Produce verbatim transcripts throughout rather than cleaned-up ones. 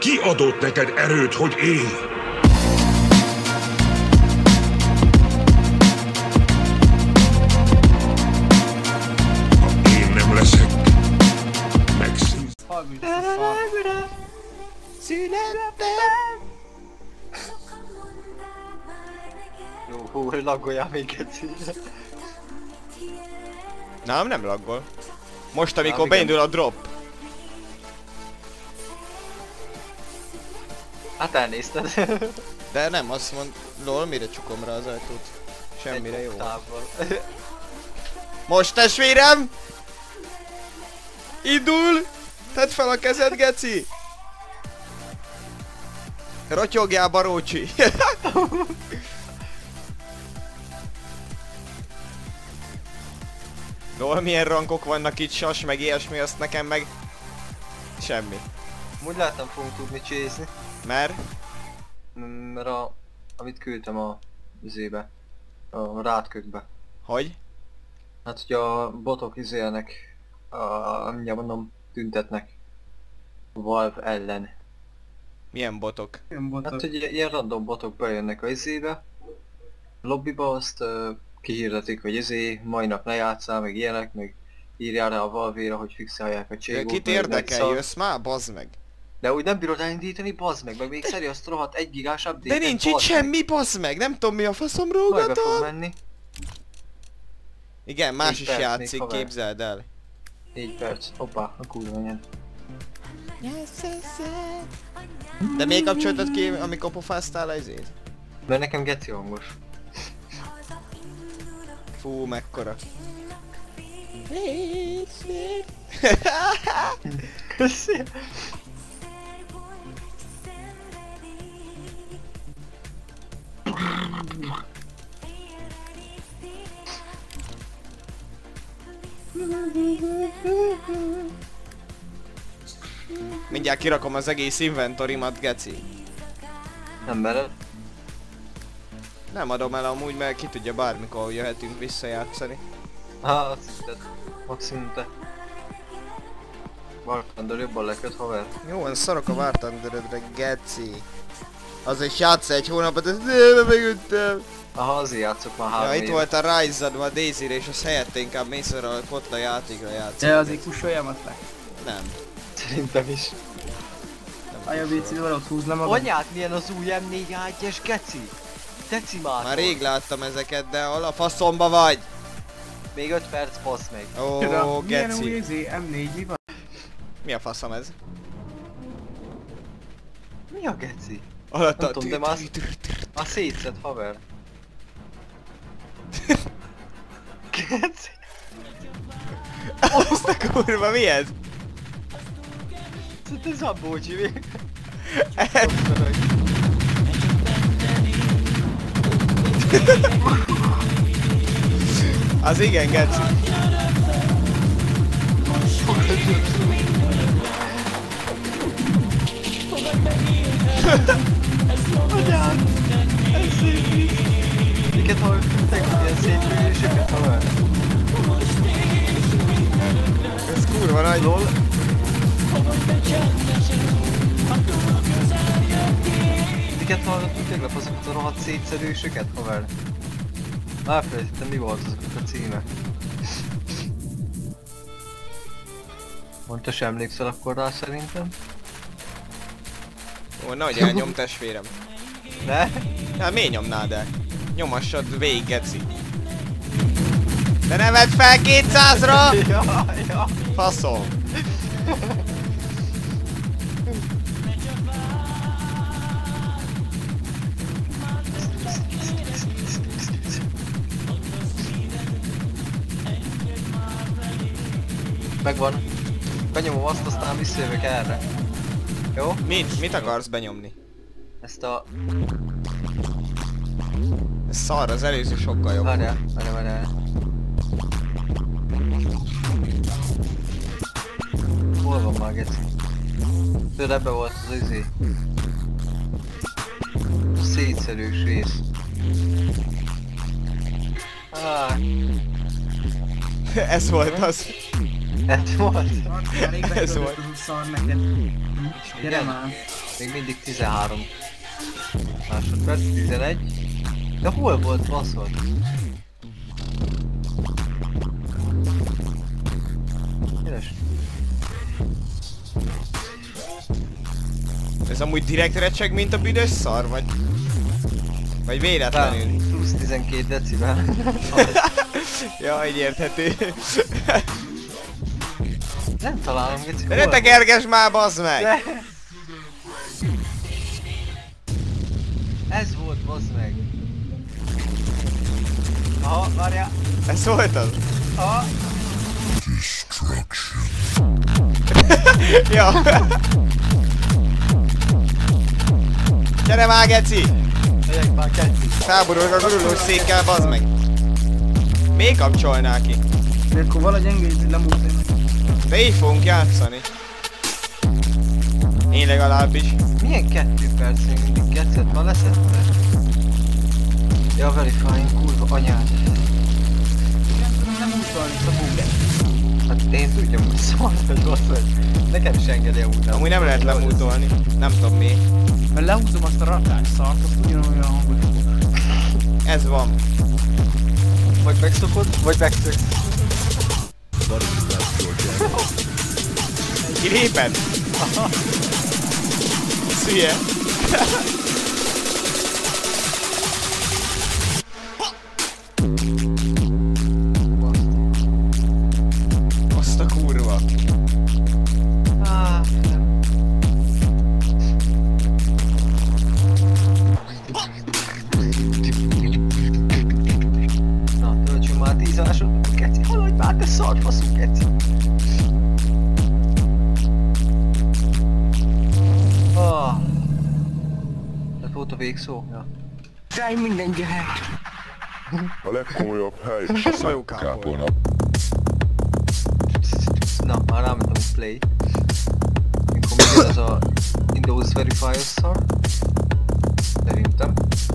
Ki adott neked erőt, hogy élj? Ha én nem leszek, megszűnsz. Születtem! Jó, hú, hogy laggoljál még egyszer. Nem, nem laggol. Most, amikor beindul a drop. Hát elnézted. De nem, azt mond, lol, mire csukom rá az ajtót? Semmire, jó. Most, testvérem! Indul! Tedd fel a kezed, geci! Rotyogjál, barócsi! Lol, milyen rankok vannak itt, sas, meg ilyesmi, azt nekem meg... Semmi. Úgy lehet nem fogunk tudni csézni. Mert? Mert a... amit küldtem a... izébe. A rátkökbe. Hogy? Hát, hogy a botok izélnek... A... mindjárt mondom, tüntetnek. Valve ellen. Milyen botok? Milyen botok? Hát, hogy ilyen random botok bejönnek a izébe. Lobbyba azt uh, kihirdetik, hogy izé, mai nap ne játsszál, meg ilyenek, meg írjál rá a Valve-ra, hogy fixálják a cségót. Kit érdekel, jössz már? Bazd meg! De úgy nem bírod elindítani, bazd meg, meg még szeri azt rohadt egy gigás update. De nincs itt semmi, bazd meg! Nem tudom mi a faszom Majd be fog rógatom! menni. Igen, más Négy is perc még, játszik, haver. képzeld el. négy perc. Hoppá, a kurva anyád. De miért kapcsoltad ki, amikor pofáztál az izét? Mert nekem geci hangos. Fú, mekkora. Köszi. Mindjárt kirakom az egész inventorimat, geci. Nem mered? Nem adom el amúgy, mert ki tudja, bármikor jöhetünk visszajátszani. Há, azt hitted. Maximum te. Bartender jobban leköt, haver. Jó, van szarok a War Thunderedre, geci. Az is játsz egy hónapot, ezt nem megüttem. Aha, azért játszok már három Ja, itt éve. volt a Rise-ad, a Daisy-re, és az helyette inkább mész arra a Kotla játékra játszani. De azért kussoljam azt le. Nem. Szerintem is. Aja vécét valahogy húzna magam. Anyád, milyen az új M négy á egyes geci? Decimátor. Már rég láttam ezeket, de hol a faszomba vagy? Még öt perc, bassz meg. Ó, Milyen új geci. izé, M négy, mi van? Mi a faszom ez? Mi a geci? Alatt Nem a... tudom, de már azt... Már szétszed, haver. Geci. Azt a kurva, mi ez? Ez a bócsi még. Az igen, geci. Anyád! Ez szép. Miket hallottak, ilyen szép üléseket, haver? Ez kurva nagy. Lol. Miket hallottunk tegnap azokat a rohadt szétszedősöket, haver? Elfelejtettem, mi volt azoknak a címe. Mondta, sem emlékszel akkor rá szerintem? Ó, nehogy elnyom, testvérem. Ne? Hát miért nyomnád el? Nyomassad végig, geci. De ne vedd fel kétszázra! Ja, ja. Faszom. Megvan. Benyomom azt, aztán visszajövök erre. Jó? Mit? Mit akarsz benyomni? Ezt a... Ez szar, az előző sokkal jobb. Várjál, várjál, várjál. Hol van már, geci? Tudod, ebbe volt az izé. Szétszerűs rész. Ah, Ez volt az. Ez volt. Elég Ez volt. betöltött az a szar neked. Gyere Igen. már. Még mindig tizenhárom másodperc, tizenegy. De hol volt baszod? Keres. Ez amúgy direkt recseg, mint a büdös szar, vagy? Vagy véletlenül? Plusz tizenkét decibel. Ja, így érthető. Nem találom, geci. De ne te kerges már, bazd meg! De... Ez volt, bazd meg. Aha, várjál. Ez volt az? Aha. Ja. Gyere már, geci! Megyek már kettő. Felborulok a gurulós székkel, bazd meg! Még kapcsolnál ki? De akkor valahogy engedj lemúlni. De így fogunk játszani. Én legalábbis. Milyen kettő perc még mindig gecet van leszedve? Ja, verifying, kurva anyád. Nem úszolni, szabó. Hát én tudjam, hogy szól, hogy rossz vagy. Nekem is engedi amúgy nem. Amúgy nem lehet lemútolni. Nem tudom mi. Mert lehúzom azt a ratás szart, azt ugyanolyan hangot fog. Ez van. Vagy megszokod, vagy megszöksz. Kiléped? Szülye. Azt a kurva. Ah, na, töltsünk már tíz másodperc, geci, haladj már, te szart faszunk, geci. Ah. Ez volt a végszó? Ja. Száj minden gyerek! A legkomolyabb hely. Szajókápolna. Na, már rámentem a play. Mikor még jön az a Windows Verifier szar. Levintem.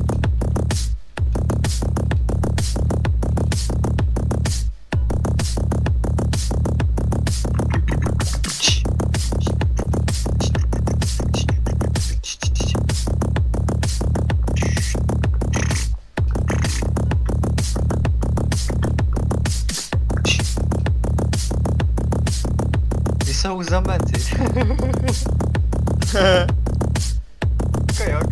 Visszahúzzam Bencét? Kajak.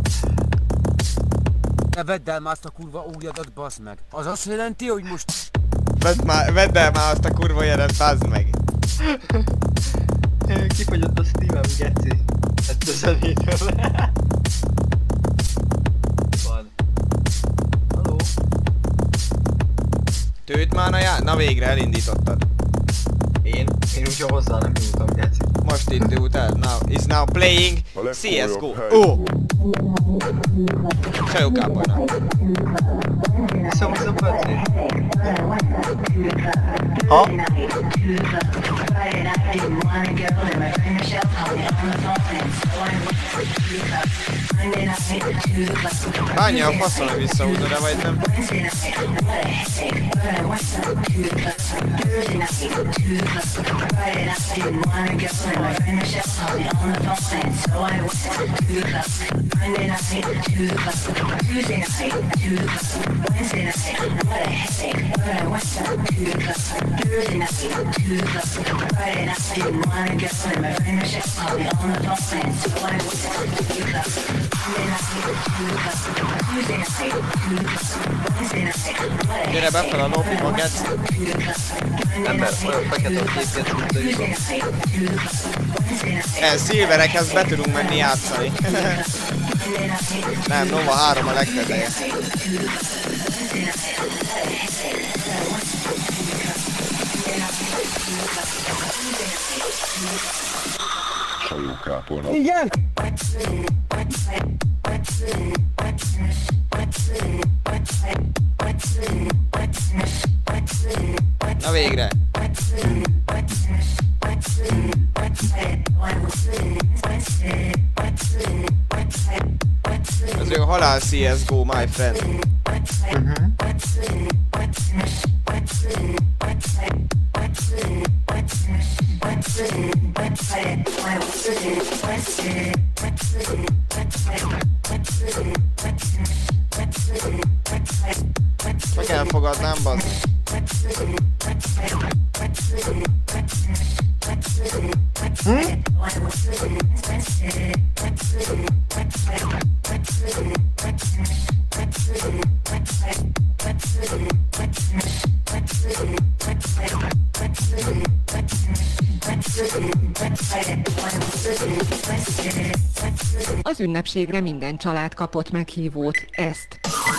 Ne vedd el már azt a kurva ujjadat, baszd meg. Az azt jelenti, hogy most... Vedd, már, vedd el már azt a kurva jelet, bazd meg. Kifogyott a Steam-em, geci. Ezt a zenétől. Van. Halló? Tőt már a já... Na végre elindítottad. Én? Én úgy hozzá nem nyújtam, geci. Most indult el. Now is now playing A C S G O. legkomolyabb hely. Ó! Szajókápolna. Visszahúzzam Bencét? Ha? Bánja a faszom, hogy visszahúzod-e vagy nem? Gyere befel a lobbyba, geci. Ember, olyan fekete a képet, mint a E, szilverekhez be tudunk menni játszani. Nem, Nova három a legteteje. Szajókápolna. Igen! Na végre. Ez még a halál C S G O, my friend. Meg elfogadnám, bazd. Hm? Az ünnepségre minden család kapott meghívót, ezt.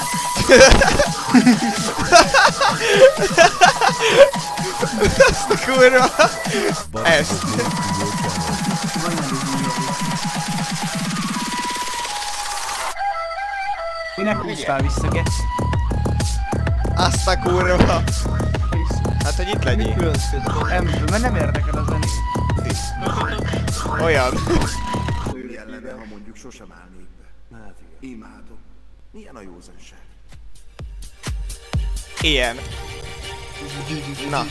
Ezt a kurva! Ezt! Minek húztál vissza, geci? Azt a kurva! Hát, hogy itt legyél. Ebből, mert nem érdekel a zené. Olyan. Jellene, ha mondjuk sosem állnék be. Hát igen. Imádom. Milyen a józanság? Ilyen. Na.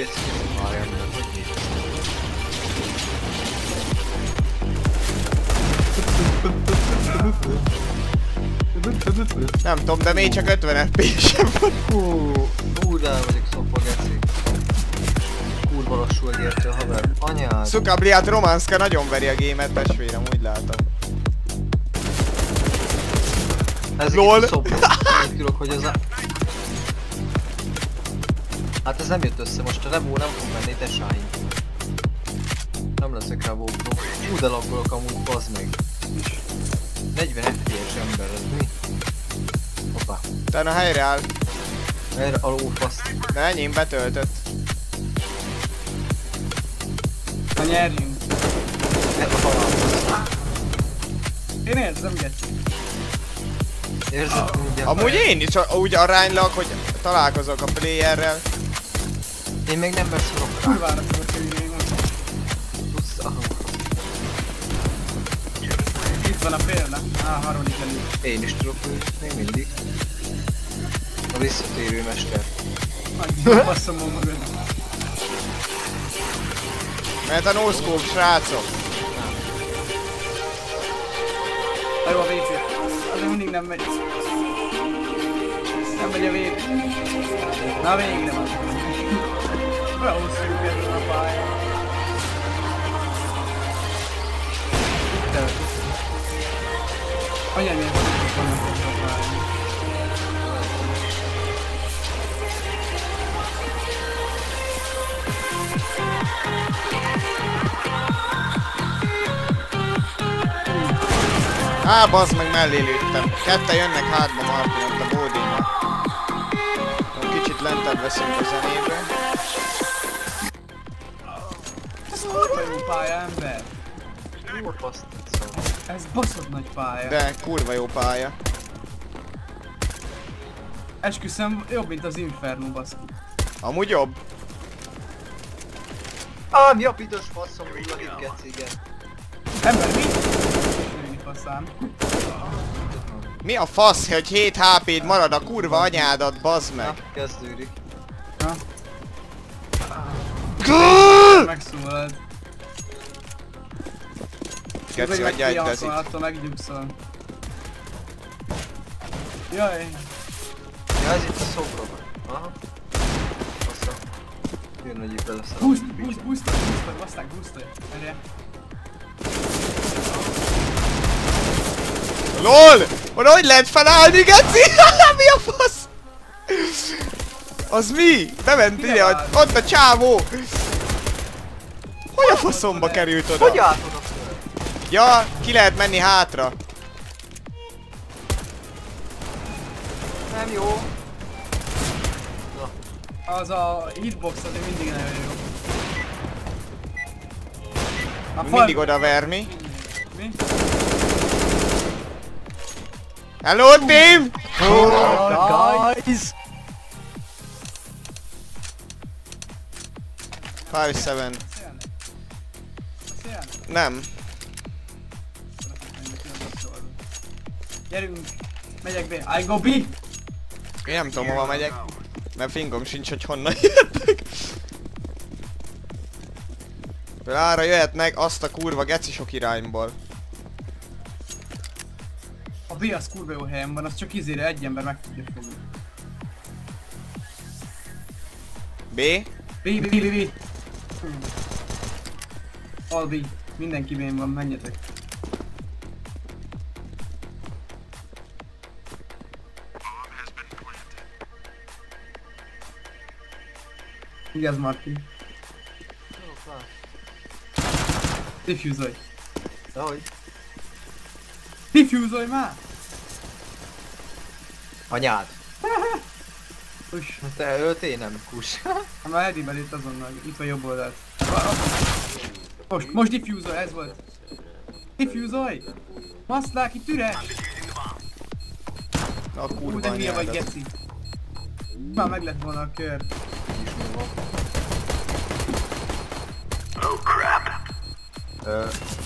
Nem tudom, de még csak ötven ef pé sem van. Hú, hú, rá vagyok szopva, geci. Kurva lassú egértő, haver. Anyád. Szukabliát Romanska nagyon veri a gémet, testvérem, úgy látom. Ez LOL. itt szopva. Úgy tudok, hogy ez a... Hát ez nem jött össze, most a Revo nem fog menni, de sány. Nem leszek Revo Pro. Hú, de laggolok amúgy, bazd meg. negyven ef pé es ember, ez mi? Hoppá. Utána helyreáll. Erre a lófaszt. De enyém betöltött. Ha nyerjünk. Ez a halál. Én érzem, geci. Érzed úgy? Amúgy én is úgy aránylag, hogy találkozok a playerrel. Én még nem beszélok rá. Kurvára tudok ülni most. Plusz, aha. Itt van a példa. Á, harmadik elő. Én is tudok ülni, még mindig. A visszatérő mester. Adjunk, basszom magad. Mert a no-scope, srácok. Na jó, a vé pé. Azért mindig nem megy. Nem megy a vé pé. Na végre van. Olyan hosszú ezen a pályán. Anyám, milyen hosszú vannak ezen a pályán. Á, bazd meg, mellé lőttem. Ketten jönnek hátba Martin, ott a bódénál. Kicsit lentebb veszünk a zenébe. Ez kurva jó pálya, ember. Jó faszt, szóval. Ez baszott nagy pálya. De kurva jó pálya. Esküszöm, jobb, mint az Inferno, baszki. Amúgy jobb. Ám, japítos faszom, úgy van itt geci, igen. Ember, mi? Nőni faszán. Mi a fasz, hogy hét há pé-d marad a kurva anyádat, bazd Na, meg. kezdődik. Na. Megszólad. Geci, adja egy dezit. Attól meggyugszol. Jaj. Ja, ez itt a szobrok. Aha. Fasza. Jön, hogy így beleszarok. Boost, boost, boostolj, boostolj, baszták, boostolj. Erre. LOL! Oda hogy lehet felállni, geci? Mi a fasz? Az mi? Bement ide, hogy ott a csávó! Hogy a faszomba került oda? Hogy állt oda föl? Ja, ki lehet menni hátra. Nem jó. Az a hitbox azért mindig nagyon jó. A fal... Mindig oda verni. Mi? Hello team! Oh, guys! five seven. Nem. Gyerünk! Megyek be! I go B! Én nem tudom hova megyek. Mert fingom sincs, hogy honnan jöttek. Ára jöhetnek azt a kurva geci sok irányból. A B az kurva jó helyen van, az csak izére egy ember meg tudja fogni. B? B, B, B, B. All B. Mindenki B-n van, menjetek. Vigyázz, Martin. Diffuse-olj. Dehogy. Diffuse-olj már! Anyád. Uss. Te ölt, én nem, kus. Ha már Eddie belőtt azonnal, itt van jobb oldalt. Most, most diffuse-olj, ez volt. Diffuse-olj! Maszlák, itt üres! A Ú, kurva de hülye vagy, anyádat. geci. Már meg lett volna a kör. Ö...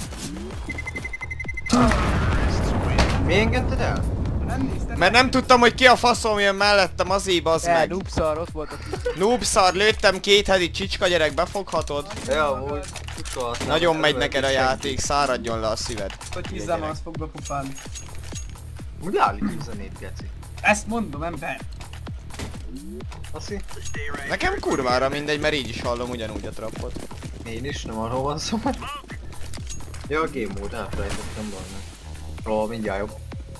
Mi engedted el? Nem nézted? Mert nem tudtam, hogy ki a faszom jön mellettem, azért bazd El, meg. noobszar, ott volt a kis. Noobszar, lőttem két hedi csicska gyerek, befoghatod? Ja, amúgy. Tudod, Nagyon nem megy örülök neked a senki. játék, száradjon le a szíved. Hogy hiszem, azt fog bepufálni. Úgy állítjuk zenét, geci. Ezt mondom, ember. Aszi? Nekem kurvára mindegy, mert így is hallom ugyanúgy a trappot. Én is, nem arról van szó. Ja, a game mode, elfelejtettem volna. Ó, mindjárt jobb.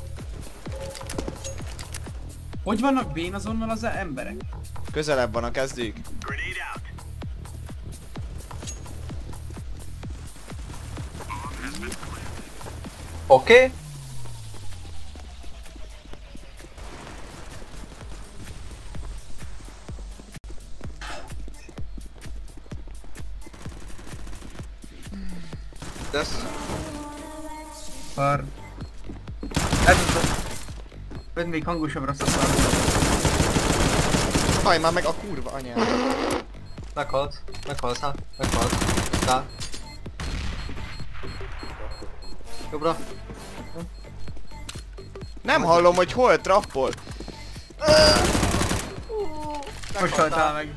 Hogy vannak bén azonnal az emberek? Közelebb van a kezdők. Oké. Okay. Tesz. Szar. Ez az. Vedd még hangosabbra szakálni. Haj már meg a kurva anyádat. Meghalsz. Meghalsz, hát. Meghalsz. Rá. Jobbra. Nem hallom, hogy hol trappol. Most haltál meg.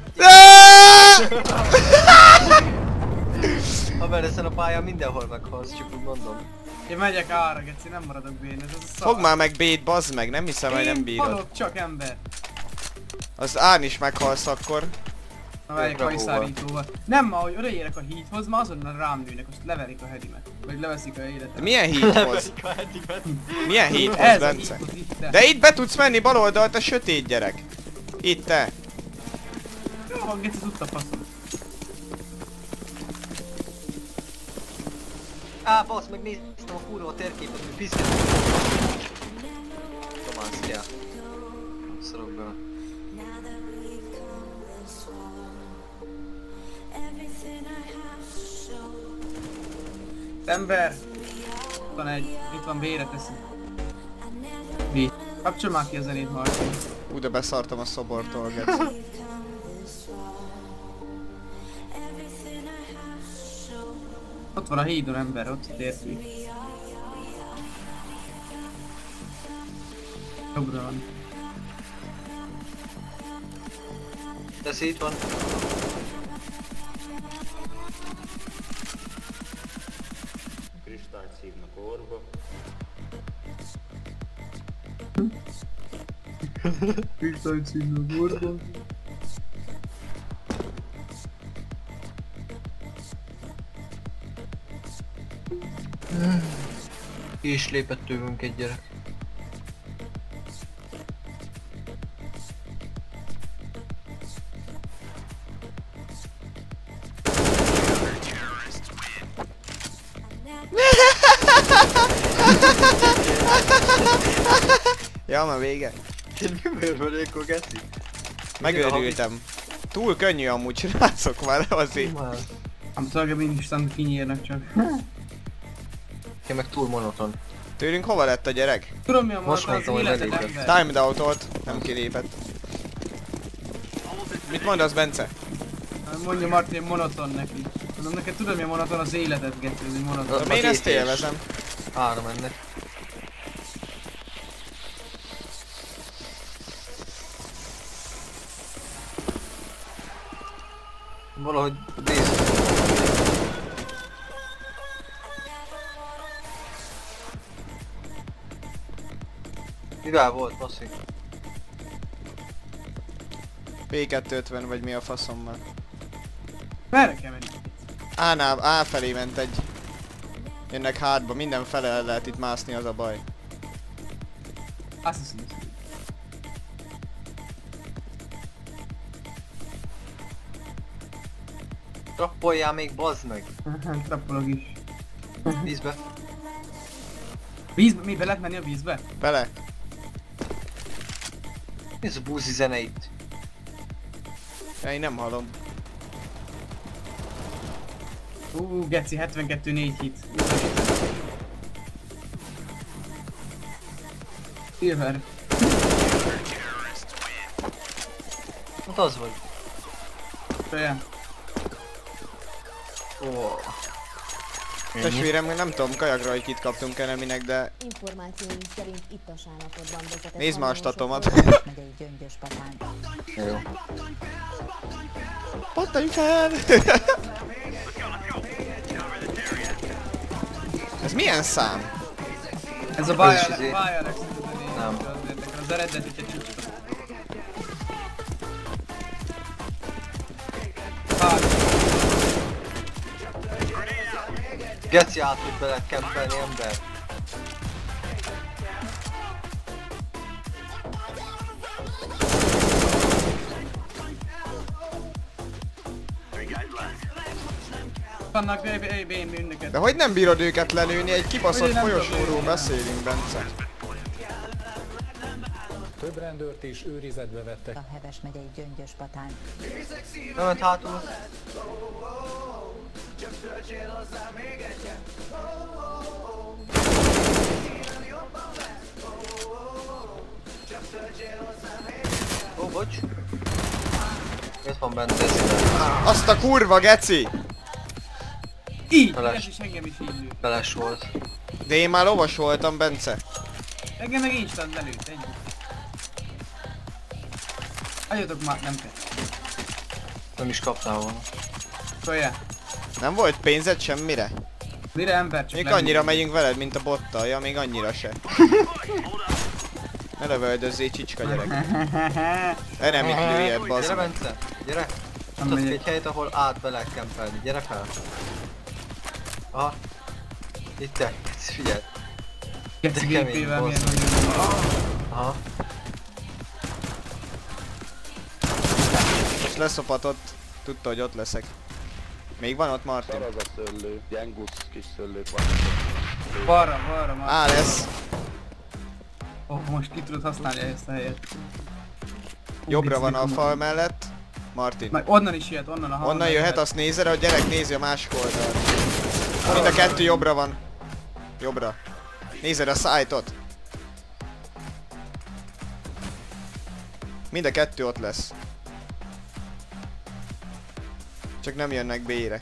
Haver, ezen a pályán mindenhol meghalsz, csak úgy mondom. Én megyek ára, geci, nem maradok bén, ez az a szar. Fogd már meg B-t, bazd meg, nem hiszem, hogy nem Én bírod. halok csak ember. Az Án is meghalsz akkor. Na megyek hajszárítóval. Nem, ahogy odaérek a híthoz, már azonnal rám nőnek, azt leverik a hedimet. Vagy leveszik a De életet. milyen híthoz? Milyen híthoz, Ez a Bence? híthoz itt, de. De itt be tudsz menni bal oldalt, a sötét gyerek. Itt te. Jó van, geci, tudta faszom. Á, basz, meg néztem a kurva térképet, hogy piszkál. Tománsz kell. Szarok bele. Ember! Itt van egy, itt van B-re teszi. B. Kapcsol már ki a zenét, Martin. Ú, de beszartam a szobortól, geci. Ott van a hídon, ember, ott térfi. Jobbra van. Teszi, itt van. Kristályt szívnak orba. Kristályt szívnak orba. Ki is lépett tőlünk egy gyerek. Ja, már vége. Én miért vagyok a geci? Megőrültem. Túl könnyű amúgy, srácok már azért. Ám szolga mindig stand kinyírnak csak. Én meg túl monoton. Tőlünk hova lett a gyerek? Tudom mi a Most marad az mondtam, hogy életed, belépett. ember. Timed out-olt, nem kilépett. Mit mondasz, Bence? Mondja Martin, monoton neki. Tudom, neked tudom mi a monoton az életed, geci, ez egy monoton. De én ezt élvezem. Ára mennek. Valahogy nézd. Mivel volt, baszik? P kettőötven vagy mi a faszommal. Merre kell menni? A-nál, A felé ment egy. Jönnek hátba, mindenfele el lehet itt mászni, az a baj. Assassin's. Trappoljál még, bazd meg! Trappolok is. Vízbe. Vízbe? Mi, be lehet menni a vízbe? Bele. Mi ez a búzi zene itt? Ja, én nem hallom. Ú, geci, hetvenkettő négy hit. Silver. Hát az vagy. Olyan. Ó. Testvérem, nem tudom, kajakra, hogy kit kaptunk eneminek, de Információink szerint ittas állapotban vezetett. nézd már a statomat. Megyei Gyöngyös patán. Jó. Pattanj fel! Ez milyen szám? Ez a Ez is Bialex, izé. Bialex, Nem. az eredeti egy csúcsot. Geci át tud bele kempelni ember. Vannak bé bűnöket. De hogy nem bírod őket lelőni? Egy kibaszott Hogy nem folyosóról tudom. beszélünk, Bence. Több rendőrt is őrizetbe vettek. A Heves megyei Gyöngyös patán. Bement hátul. Ó, bocs. Ez van benne, ez ide. Azt a kurva geci! Így, Feles. ez is engem is így lő. Feles volt. De én már lovas voltam, Bence. Engem meg instant lelőtt, ennyi. Adjatok már, nem kell. Nem is kaptál volna. Szóljál. Nem volt pénzed semmire? Mire ember csak Még lelőtt. annyira megyünk veled, mint a bottal, ja, még annyira se. Ne lövöldözzél, csicska gyerek. Erre mit lőjed, bazd Gyere, meg. Bence! Gyere! Nem Mutatok megyek. egy helyet, ahol át be lehet kempelni. Gyere fel! Aha. Itt te, figyelj! Geci De kemény, gépével milyen bazd. nagyon. Aha. Most leszopatott, tudta, hogy ott leszek. Még van ott Martin? Szar az a szőlő, gyengusz kis szőlőt van. Balra, balra már. Á, lesz. Oh, most ki tudod használni ezt a helyet. Jobbra van a fal mellett. Martin. Meg onnan is jöhet, onnan a hal. Onnan jöhet, azt nézed, a gyerek nézi a másik oldalt. Mind a kettő jobbra van. Jobbra. Nézed a szájtot. Mind a kettő ott lesz. Csak nem jönnek B-re.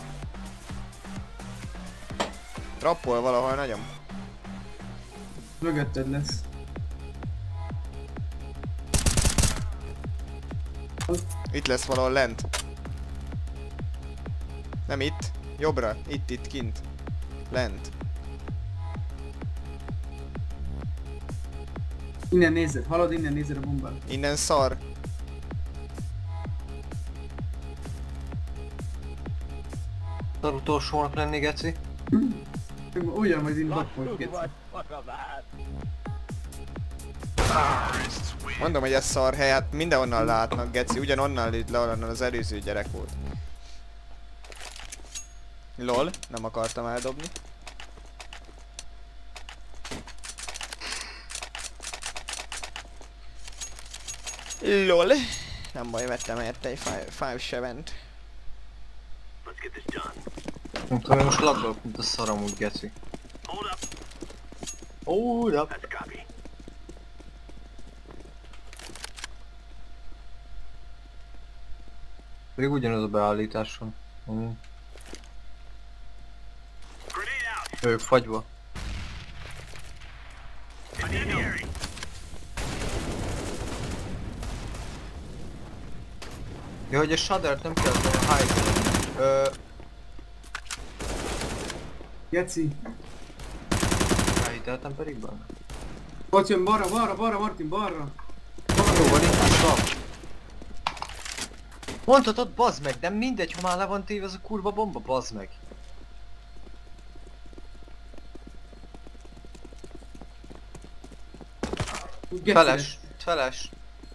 Trappol valahol nagyon. Mögötted lesz. Itt lesz valahol lent. Nem itt. Jobbra. Itt, itt, kint. Lent. Innen nézed, hallod, innen nézed a bombát. Innen szar. Az utolsónak lenni, geci. Ugyan majd innen bakfolt, geci. Mondom, hogy ez szar hely, hát mindenhonnan látnak, geci. Ugyanonnan lőtt le, ahonnan az előző gyerek volt. Lol, nem akartam eldobni. Lol. Nem baj, vettem érte egy five seven-t. Nem tudom, én most laggolok, mint a szar amúgy, geci. Hold up! Még ugyanaz a beállításon. Mm. Ők fagyva. Ja, hogy a Shaddert nem kell a hide. Ö... Geci. Elhiteltem pedig benne. Ott jön balra, balra, balra, Martin, balra. Jó van, itt van. Mondhatod, bazd meg, de mindegy, ha már le van téve ez a kurva bomba, bazd meg. Feles, feles.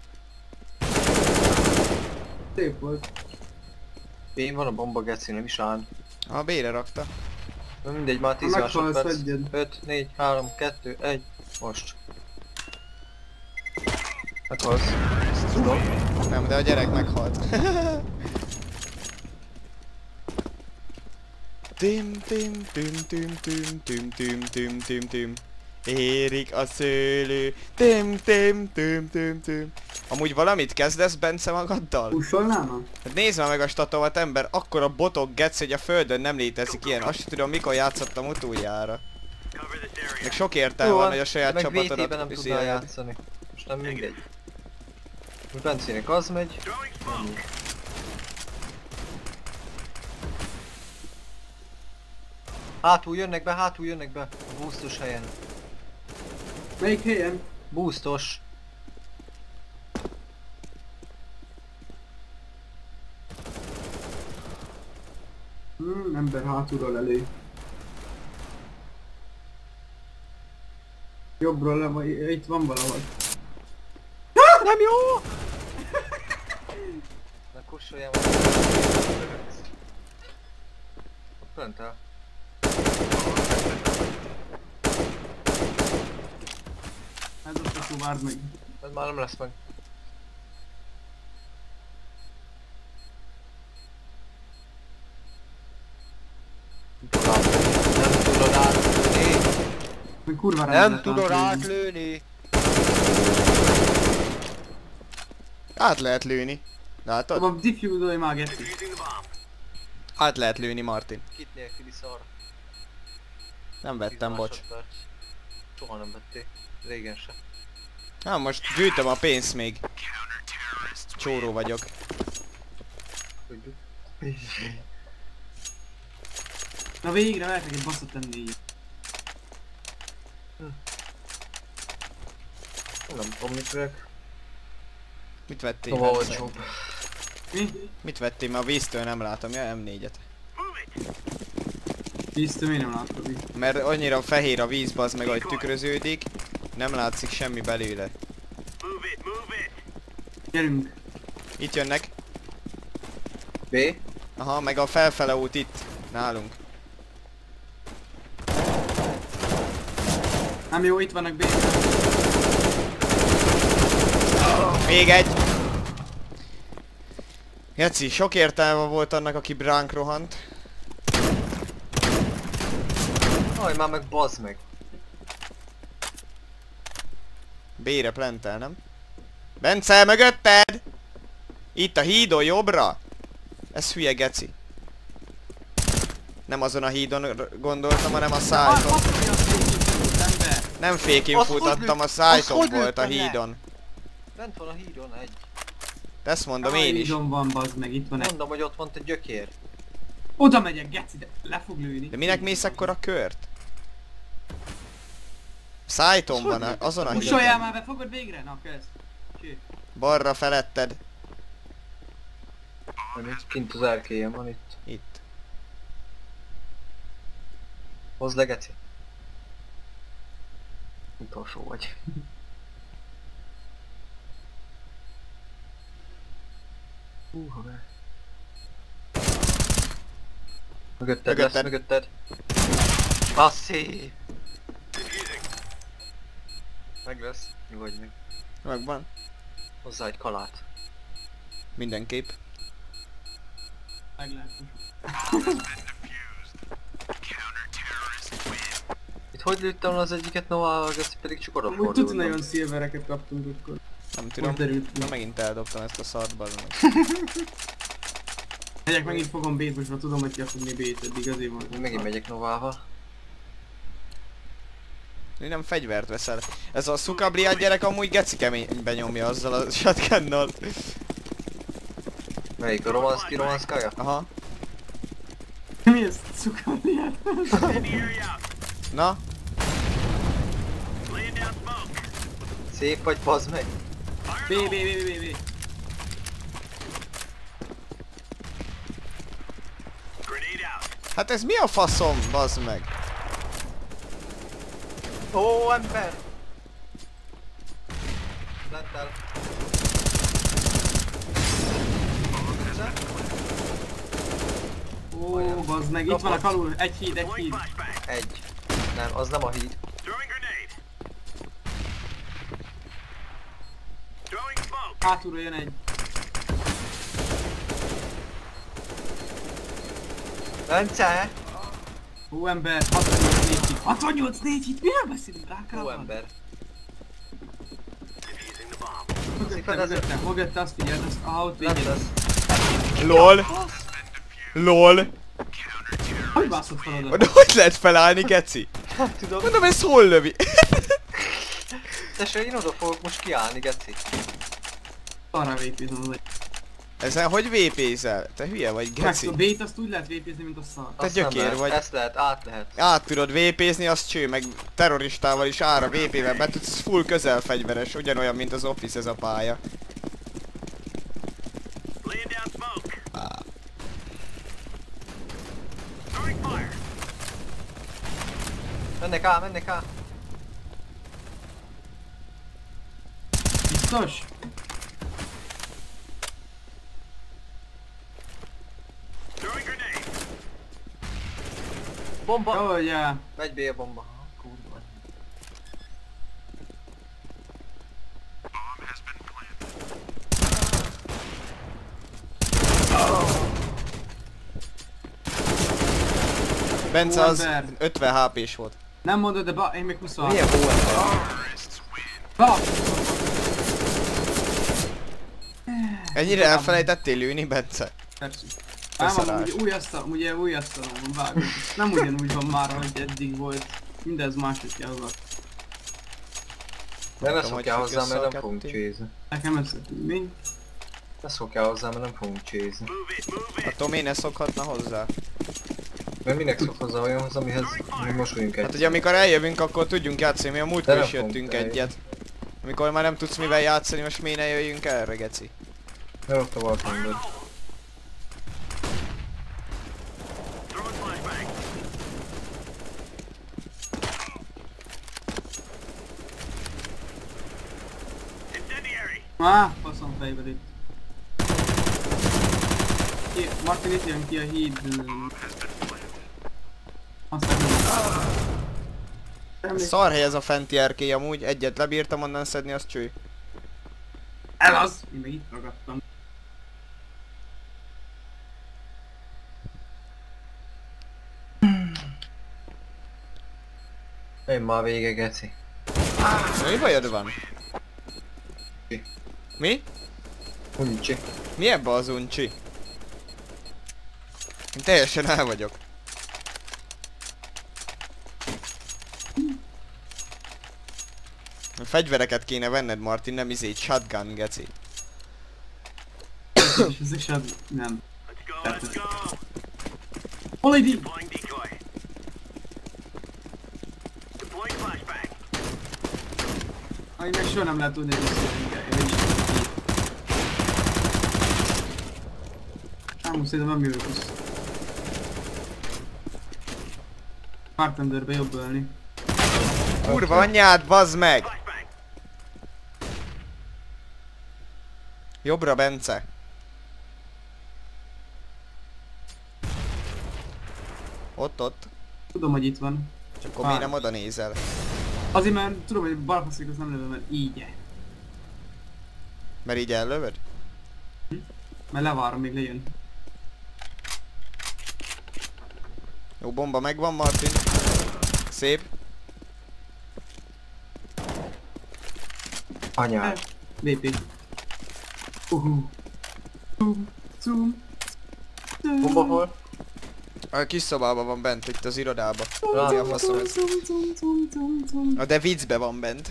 Szép volt. Én van a bomba, geci, nem is áll. A B-re rakta. Na mindegy, már tíz Meghalsz, másodperc. hagyjad. öt, négy, három, kettő, egy, most. Meghalsz. Nem, de a gyerek meghalt. Tim tim tim tim tim tim tim tim tim tim. Érik a szőlő. Tim tim tim tim tim. Amúgy valamit kezdesz, Bence, magaddal? Pussolnám? Hát nézd már meg a statomat, ember, akkora botok gec, hogy a földön nem létezik ilyen. Azt sem tudom, mikor játszottam utoljára. Meg sok értelme van, hogy a saját meg vé té-ben csapatodat nem tudnál üzéled. játszani. Most nem mindegy. Most Bencének az megy. Ennyi. Hátul jönnek be, hátul jönnek be. A boostos helyen. Melyik helyen? Boostos. Hmm, ember hátulról elé. Jobbról le van, itt van valahol. Nem jó! Na kussoljál már. Ott bent el. Ez ott a szó, várd meg. Ez már nem lesz meg. Nem tudod átlőni. Hogy kurva Nem tudod átlőni. Át lehet lőni. Látod? A diffuse-olj már, Geci. Át lehet lőni, Martin. Kit nélküli szar. Nem vettem, bocs. Soha nem vettél. Régen se. Na most gyűjtöm a pénzt még. Csóró vagyok. Tudjuk. Na végre lehetek egy basszot tenni így. Nem tudom mit vegyek. Mit vettél? Szóval Bence? olcsóbb. Mi? Mit vettél? Mert a víztől nem látom, ja, em négyet. Víztől miért nem látod itt? Mert annyira fehér a víz, az meg, ahogy tükröződik. Nem látszik semmi belőle. Gyerünk. Itt jönnek. B. Aha, meg a felfele út itt. Nálunk. Nem jó, itt vannak B. Még egy! Geci, sok értelme volt annak, aki ránk rohant. Aj, már meg bazd meg. B-re plantel, nem? Bence, mögötted! Itt a hídon, jobbra! Ez hülye geci. Nem azon a hídon gondoltam, hanem a szájton. Nem fékin Azt hogy futottam, a lőtt- szájton azt hogy volt a lőttem le? hídon. Bent van a hídon egy. Ezt mondom én is. Hídon van, bazd meg, itt van egy. Mondom, hogy ott van egy gyökér. Oda megyek, Geci, de le fog lőni. De minek mész akkor a kört? Szájton van, a- azon a Pussoljál hídon. már be, fogod végre? Na, kezd. Cső. Balra feletted. Nem, itt kint az erkélyen van itt. Itt. Hozd le, geci. Utolsó vagy. Húha be. Mögötted lesz, Mögötted. mögötted. Passzi! Meg lesz, nyugodj meg. Megvan. Hozzá egy kalát. Mindenképp. Meg lehet. Itt hogy lőttem le az egyiket, Noah, az pedig csak oda Úgy tuti fordultam. nagyon szilvereket kaptunk akkor. Nem tudom. Most derült ki. Na megint eldobtam ezt a szart, bazd meg. Megyek, megint fogom B-t, most már tudom, hogy kell fogni B-t, eddig azért van. Megint megyek Novába. Én nem fegyvert veszel. Ez a szukabliát gyerek amúgy geci keményben nyomja azzal a shotgunnal. Melyik? A Romanski, Romanskaja? Aha. Mi ez? Cukamliát? Na? Szép vagy, bazd meg. B, B, B, B, B, B. Hát ez mi a faszom, bazd meg? Ó, ember! Lettel. Ó, bazd meg, itt van a kalul, egy híd, egy híd. Egy. Nem, az nem a híd. Hátulról jön egy. Bence! Ó, ember, hatvannyolc négy hit. hatvannyolc négy hit, miről beszélünk? Ó, Rákában? ember. Mögötte, mögötte, mögötte, azt figyeld, azt, aha, ott Lett végén. az. LOL. LOL. Hogy bászott fel oda? De hogy lehet felállni, geci? Hát tudom. Mondom, ez hol lövi? Tesó, én oda fogok most kiállni, geci. Arra vépézem az egy. Ezen hogy vépézel? Te hülye vagy, Max, geci? a B-t azt úgy lehet vépézni, mint a szar. Te Azt nem gyökér lehet. vagy. Ezt lehet, át lehet. Át tudod vépézni, azt cső, meg terroristával is ára vépével be tudsz, full közelfegyveres, ugyanolyan, mint az Office ez a pálya. Mennek á, mennek á. Biztos? Bomba! Jó, ugye. Megy B a bomba. Kurva. Bence Ó, az ember. ötven há pés volt. Nem mondod, de ba, én még huszonhat. Milyen bó ember? Ba! Ennyire elfelejtettél lőni, Bence? Persze. Ám Beszarás. amúgy új asztal, ugye új asztalon van, vágod. Nem ugyanúgy van már, ahogy eddig volt. Mindez máshogy kell hozzá. De ne Tudom, hogy szokjál hozzá, mert nem összeakadtél. fogunk csézni. Nekem összetűnik. Mi? Ne szokjál hozzá, mert nem fogunk csézni. A Tomé ne szokhatna hozzá. Mert minek szok hozzá olyanhoz, amihez mi most vagyunk egy. Hát ugye amikor eljövünk, akkor tudjunk játszani, mi a múltkor De nem is jöttünk fogunk egyet. Amikor már nem tudsz mivel játszani, most mi ne jöjjünk erre, geci. Ne ott a valkondod. Á, faszom fejből itt. Ki, Martin itt jön ki a híd. Aztán Szar hely ez a fenti erkély amúgy, egyet lebírtam onnan szedni, az cső. el az! Én meg itt ragadtam. Én már vége, geci. Mi bajod van? Mi? Mi? Uncsi. Mi ebbe az uncsi? Én teljesen el vagyok. A fegyvereket kéne venned, Martin, nem izé, shotgun, geci. És ez is ad... nem. Hol egy így? Ami meg soha nem lehet tudni, hogy visszajönni. Ámú, szerintem nem jövök vissza. Carpenterbe jobb ölni. Kurva anyád, bazd meg! Jobbra, Bence. Ott, ott. Tudom, hogy itt van. Csak akkor miért nem oda nézel? Azért mert tudom, hogy balfaszik az nem lövöm, mert így. Mert így ellövöd? Mert levárom, még lejön. Jó, bomba megvan, Martin. Szép. Anyád. bé pé. Uhú. Zoom. Zoom. Bomba hol? A kis szobában van bent, itt az irodában. Rá, Mi a faszom ez? Zoom, zoom, zoom, zoom, zoom. A de viccbe van bent.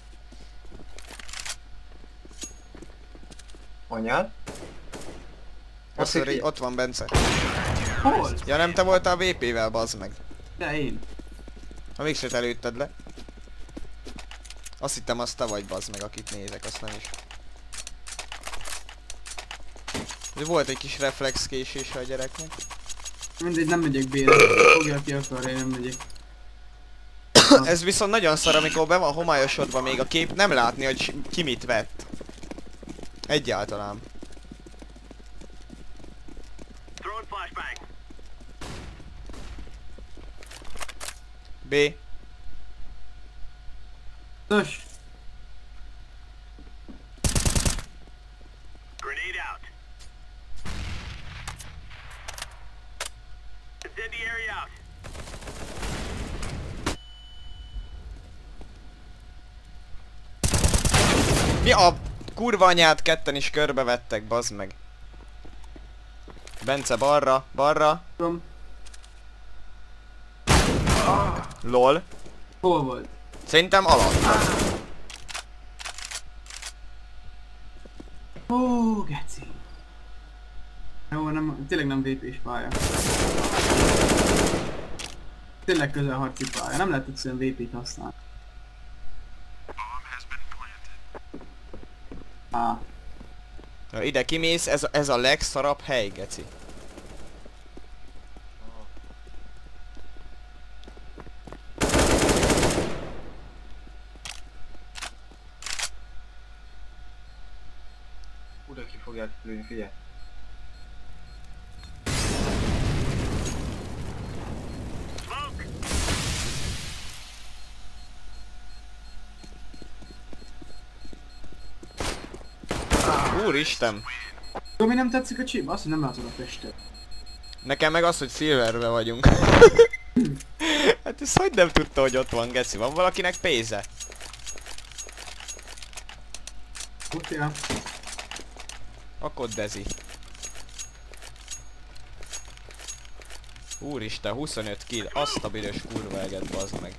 Anyád? Azt Azt így, ott van Bence. Hol? Ja, nem te voltál vé pével, bazd meg. De én. Ha mégse te lőtted le. Azt hittem, azt te vagy, bazd meg, akit nézek, azt nem is. De volt egy kis reflexkésése a gyereknek. Mindegy, nem megyek B-re. Fogja ki akarja, én nem megyek. Ez viszont nagyon szar, amikor be van homályosodva még a kép, nem látni, hogy ki mit vett. Egyáltalán. B. Tös! Mi a kurva anyát, ketten is körbevettek, bazd meg. Bence balra, balra. Tudom. Lol. Hol volt? Szerintem alatt. Ó, geci. Jó, nem, tényleg nem vé pés pálya. Tényleg közel harci pálya, nem lehet egyszerűen vé pét használni. Ah. Na, ide kimész, ez, ez a legszarabb hely, geci. Oda ki fogják lőni, figyelj. Úristen! Tudom, mi nem tetszik a chip? Azt, hogy nem látod a testet. Nekem meg az, hogy Silverbe vagyunk. Hát ez hogy nem tudta, hogy ott van, geci? Van valakinek pénze? Ott jel. Akkor dezi. Úristen, huszonöt kill, azt a büdös kurva eget, bazd meg.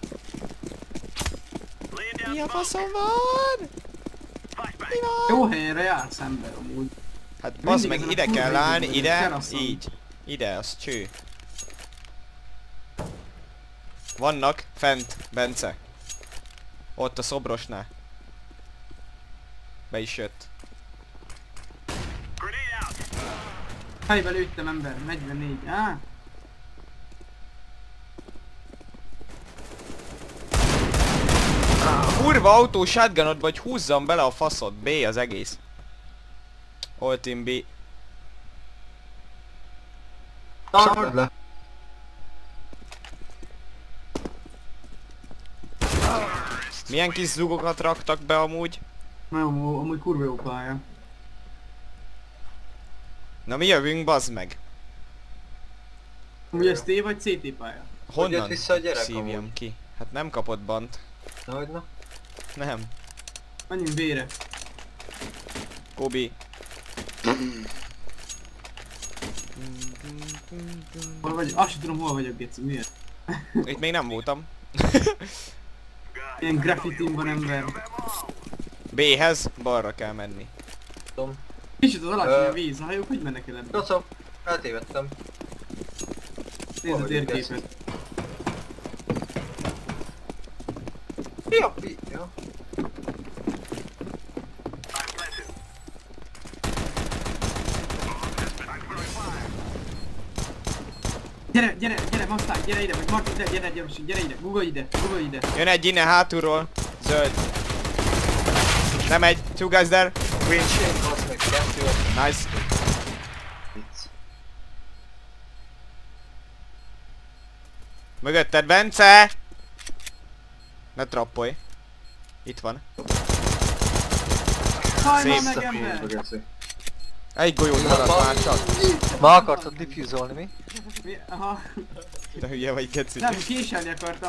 Mi a faszom van? Mi van? Jó helyre jársz ember amúgy. Hát bazd meg, ide kell állni, ide, teraszon. így. Ide, az cső. Vannak, fent, Bence. Ott a szobrosnál. Be is jött. Helybe lőttem ember, negyvennégy, á? Kurva autó shotgunod vagy, húzzam bele a faszod. B az egész. All team B. Tart le! Milyen kis zugokat raktak be amúgy? Nagyon, amúgy kurva jó pálya. Na mi jövünk, bazd meg. Amúgy ez T vagy cé té pálya? Hogy jött Honnan vissza a gyerek szívjam amúgy? ki? Hát nem kapott bant. Dehogy na? Nem. Menjünk B-re. Kobi. Hol vagy? Azt sem tudom hol vagyok, geci, miért? Itt még nem voltam. Ilyen graffitin van ember. B-hez balra kell menni. Tudom. Kicsit az alacsony Ö. a víz, a hajók hogy mennek el ebbe? Köszönöm. Eltévedtem. Nézd a Hol vagyok, térképet. Mi a pi... Ja. Gyere, gyere, gyere, Mustang, gyere ide, vagy Martin, ide, gyere, gyere, gyere ide, Google ide, Google ide. Jön egy innen hátulról. Zöld. Nem egy. Two guys there. Green. Basz meg, kettő. Nice. Vicc. Mögötted, Bence! Ne trappolj. Itt van. Hajlal Szép. meg ember! Kurva geci. Egy golyót maradt már csak. Ma akartad diffúzolni, mi? Mi? Aha. De hülye vagy, geci. Nem, késelni akartam.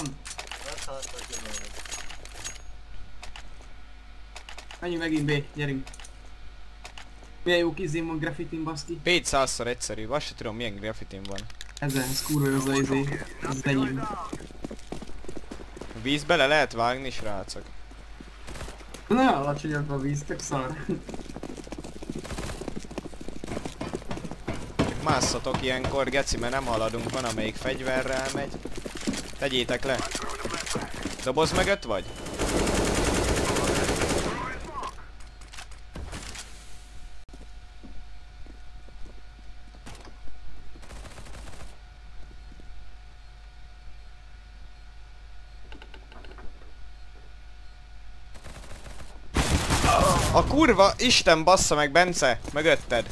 Menjünk megint B, gyerünk. Milyen jó kizém van graffitin, baszki. kétszázszor egyszerű, azt se tudom milyen graffitin van. Ez ez kurva jó az a izé. Ez az enyém. Vízbe le lehet vágni, srácok. Nagyon alacsonyabb a víz, tök szar. Csak másszatok ilyenkor, geci, mert nem haladunk, van amelyik fegyverrel megy. Tegyétek le. Doboz mögött vagy? A kurva Isten bassza meg, Bence! Mögötted!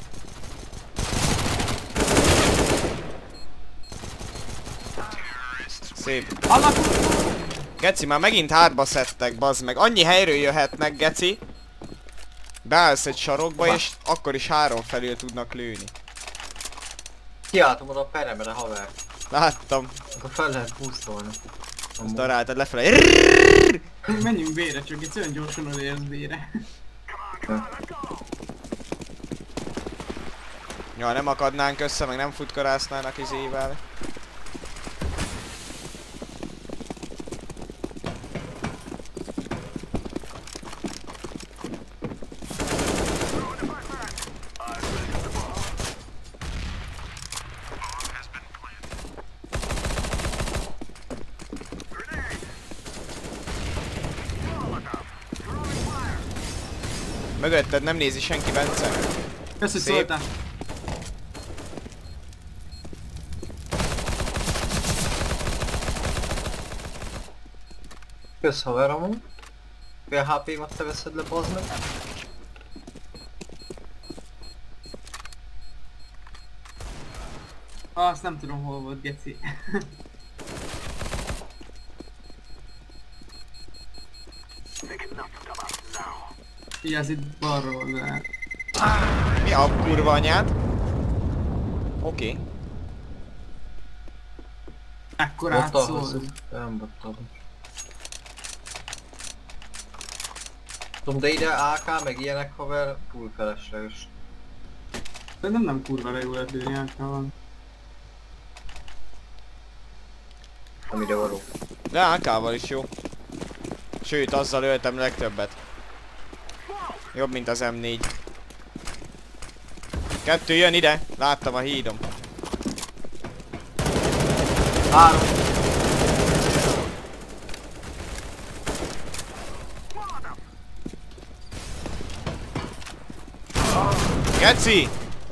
Szép. Geci, már megint hátba szedtek, bazd meg. Annyi helyről jöhetnek, geci. Beállsz egy sarokba, és akkor is három felül tudnak lőni. Kiálltam oda a peremre, haver. Láttam. Akkor fel lehet boostolni. Azt daráltad lefele. Menjünk B-re, csak itt olyan gyorsan odaérsz B-re. Ja, nem akadnánk össze, meg nem futkarásznának izével. Mögötted nem nézi senki, Bence. Kösz, hogy szóltál. Kösz, haver, amúgy. Fél há pé-mat te veszed le, bazd meg. Ah, azt nem tudom, hol volt, geci. Vigyázz itt balról, de... Mi a kurva anyád? Oké. Okay. Ekkor átszól. Nem bottad. Tudom, de ide á ká meg ilyenek, haver, túl felesleges. De nem nem kurva jó lehet lőni á ká-val. Nem ide való. De á ká-val is jó. Sőt, azzal öltem legtöbbet. Jobb, mint az em négy. Kettő jön ide, láttam a hídom. Három. Geci!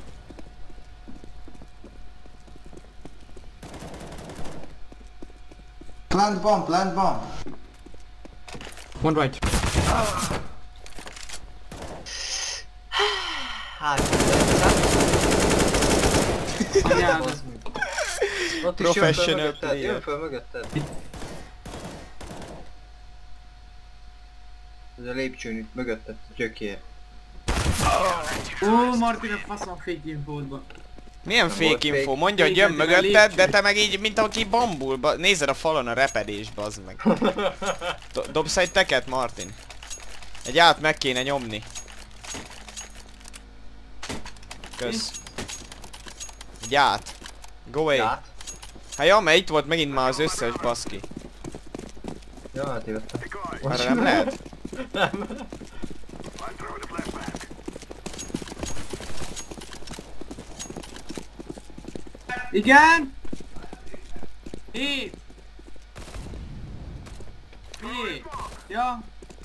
Plant bomb, plant bomb. One right. Hát, Anyád. ott is jön föl Professional mögötted, player. jön föl mögötted. Ez a lépcsőn itt mögötted, gyökér. Ó, Martin, a faszom fake infódba. Milyen Nem fake volt info? fake. Mondja, hogy jön Fake-et mögötted, de lépcső. te meg így, mint aki bambul, ba nézed a falon a repedés, bazd meg. Do dobsz egy teket, Martin? Egy át meg kéne nyomni. Kösz. Egy át. Go away. Ját? Hát ja, mert itt volt megint már az összes baszki. Ja, hát évettem. Arra nem lehet? Nem. Igen? Mi? Mi? Ja?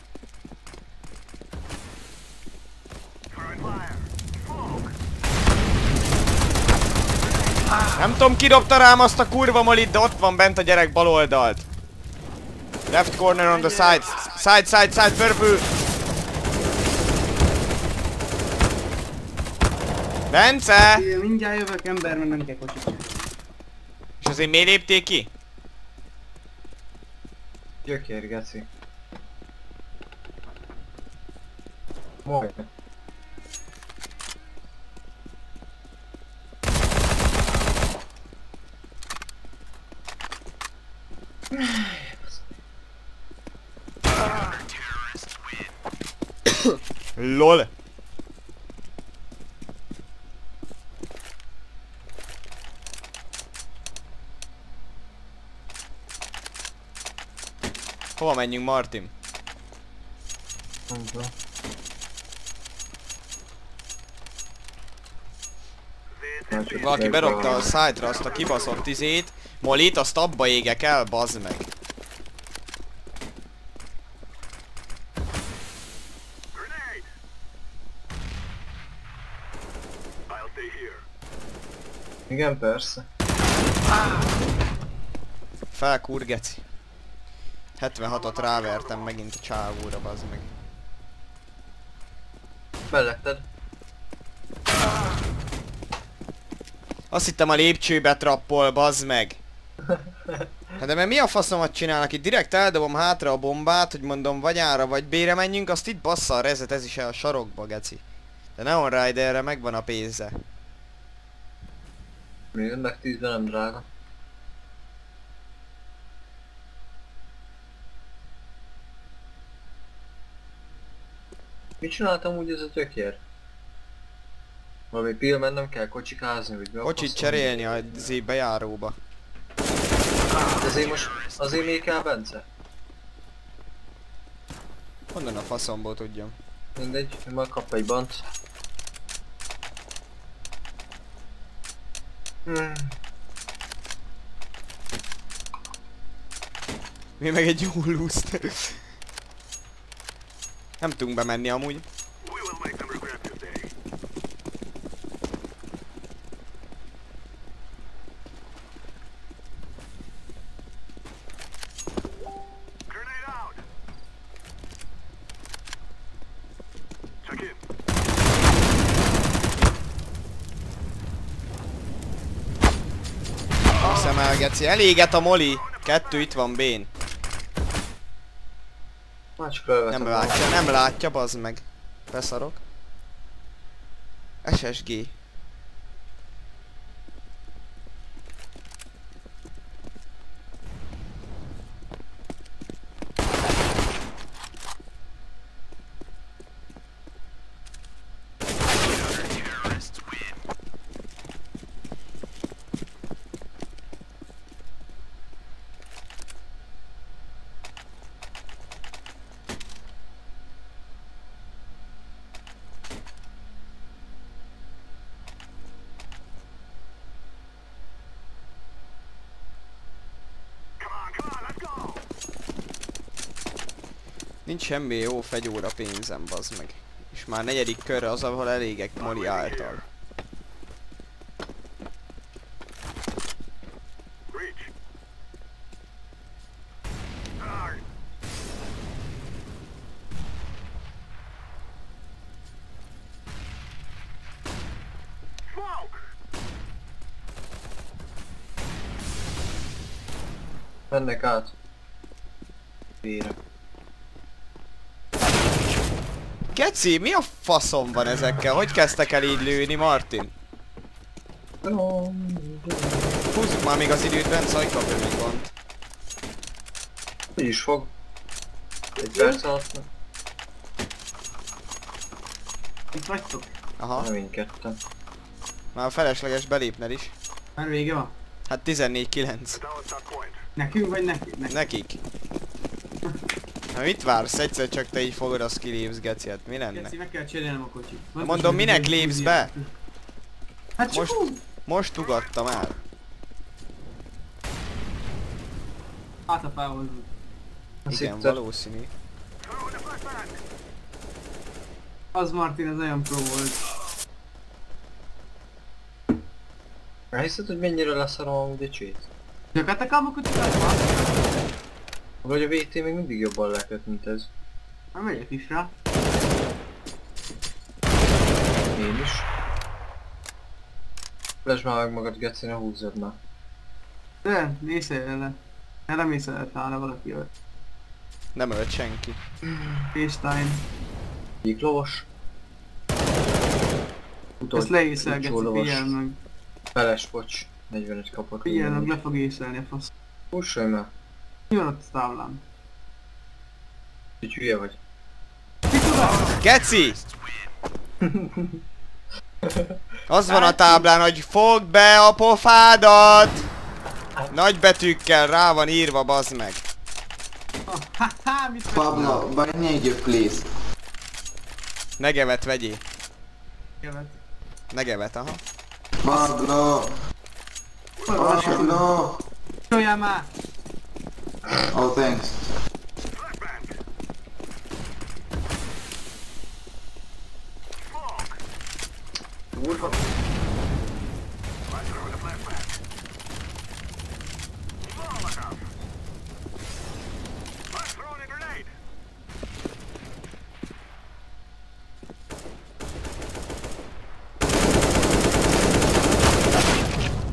Nem tudom, ki dobta rám azt a kurva molit, de ott van bent a gyerek bal oldalt. Left corner on the side. Side, side, side, purple. Bence! Mindjárt jövök, ember, mert nem kell kocsit. És azért miért léptél ki? Gyökér, geci. Majd. LOL. Hova menjünk, Martin? Nem tudom. Valaki berakta a side-ra azt a kibaszott izét, molit, azt abba égek el, bazd meg. Igen, persze. Fel kurgeci. hetvenhatot rávertem megint a csávóra, bazd meg. melletted. Azt hittem a lépcsőbe trappol, bazd meg. Hát de mert mi a faszomat csinálnak itt? Direkt eldobom hátra a bombát, hogy mondom vagy ára vagy B-re menjünk, azt itt bassza a rezet, ez is el a sarokba, geci. De Neon Riderre megvan a pénze. Mi jönnek tízben nem drága. Mit csináltam úgy ez a tökér? Valami pil mennem kell kocsikázni, vagy mi a Kocsit faszom? cserélni a zé bejáróba. Ezért most azért még kell Bence? Honnan a faszomból tudjam. Mindegy, majd kap egy bant. Hmm. Mi meg egy jó lúzt. Nem tudunk bemenni amúgy. Hiszem el, geci. Eléget a moli. Kettő itt van bén. Nem látja, nem látja, bazd meg. Beszarok. es es gé. Nincs semmi jó fegyóra pénzem, bazd meg. És már negyedik körre az, ahol elégek Moli által. Mennek át. Vére. Geci, mi a faszom van ezekkel? Hogy kezdtek el így lőni, Martin? Húzzuk már még az időt, Bence, hogy kapja még bant. Hogy is fog? Egy perc alatt. Itt vagytok? Aha. Nem mindketten. Már felesleges belépned is. Már vége van? Hát tizennégy kilenc. Nekünk vagy nekik? Nekik. Nekik. Na mit vársz? Egyszer csak te így fogod, azt kilépsz, geci, hát mi lenne? Geci, meg kell cserélnem a kocsit. Mondom, minek lépsz be? Hát csak most, most ugattam el. Hát a felhozzuk. Igen, valószínű. Az Martin, az olyan pro volt. Elhiszed, hogy mennyire leszarom amúgy egy csét? Gyakorlatilag a kocsikat van? Vagy a vé té még mindig jobban leköt, mint ez. Na megyek is rá. Én is. Lesd már meg magad, Geci, ne húzzad már. De, nézzel le. Nem észre rá valaki ölt. Nem ölt senki. FaceTime. Gyíklovas. Ezt leészelgetsz, figyelj meg. Feles pocs. negyvenöt kapott. Figyelj meg, le fog észelni a fasz. Pussolj már. Mi van ott a táblán? Így hülye vagy. Geci! Az van a táblán, hogy fogd be a pofádat! Nagy betűkkel rá van írva, bazd meg. Pablo, buy need you please. Negevet vegyél. Negevet. Negevet, aha. Pablo. Pablo. Csoljál már! Oh, thanks. Kurva.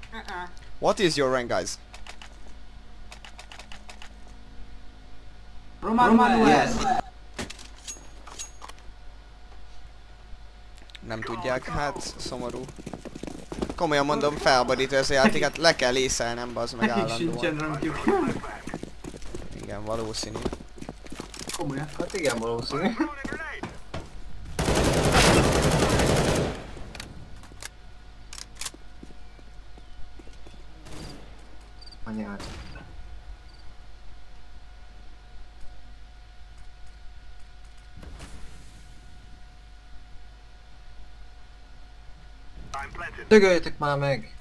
Uh-uh. What is your rank, guys? Román Yes. Nem tudják, hát szomorú. Komolyan mondom, felbadító ez a játék, hát le kell észelnem, bazd meg Nekik állandóan. sincsen rankjuk. Igen, valószínű. Komolyan. Hát igen, valószínű. Anyád. Dögöljetek már meg!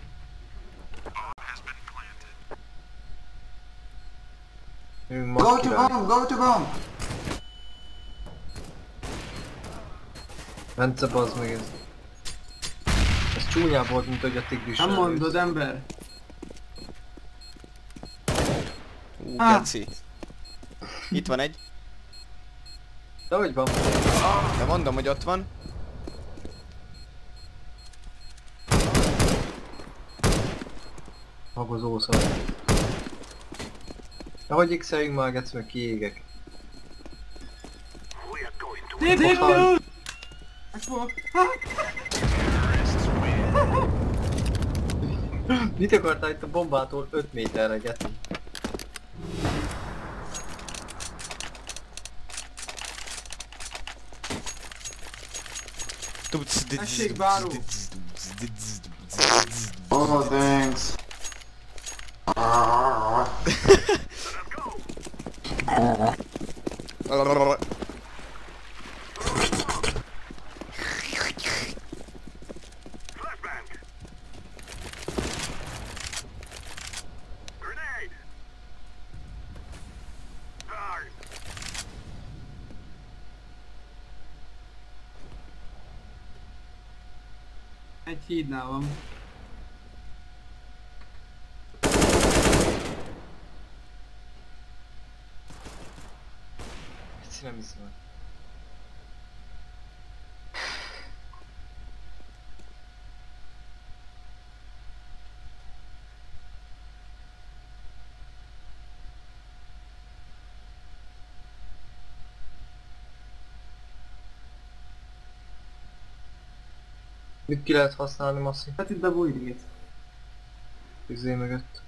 Jövünk Go most to király. bomb, go to bomb! Bence, bazd meg ez. Ez csúnyább volt, mint hogy a tigris. Nem mondod, ember. Ú, Ah. geci. Itt van egy. De hogy van? De mondom, hogy ott van. Magozó szar. De hogy x-eljünk már, geci, meg kiégek. Defuse! Megfogok. Mit akartál itt a bombától öt méterre, geci? Tessék, báró! Oh, thanks. Egy hídnál van. Geci, nem hiszem el. Mit ki lehet használni, Massi? Hát itt bebújt. Üzé mögött.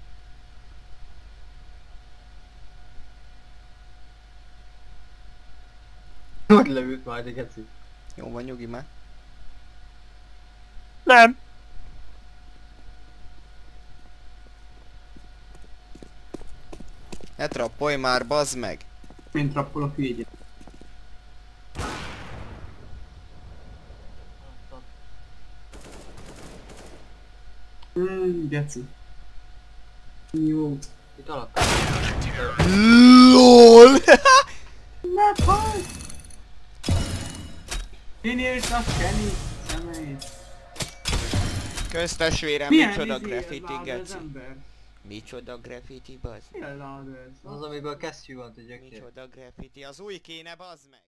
Hogy leült majd egy geci? Jó van, nyugi már. Nem! Ne trappolj már, bazd meg! Mint trappolok így. Mmm, geci. Jó. Itt alatt. LOL! Ne hajj! Kinyílt a Kenny szemeit. Köztestvérem, Milyen micsoda izé graffiti, láda az geci. ember? Micsoda graffiti, bazd. Milyen láda ez? Az, amiből kesztyű van, tudják ki. Micsoda graffiti, az új kéne, bazd meg!